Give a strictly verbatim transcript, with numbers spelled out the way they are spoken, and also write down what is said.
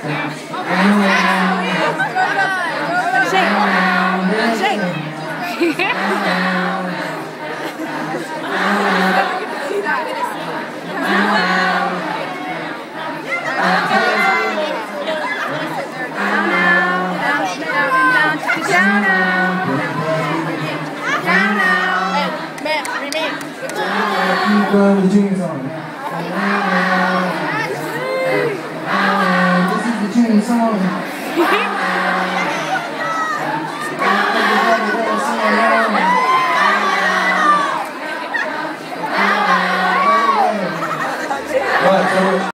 Keep the tunes on. This is the tune song.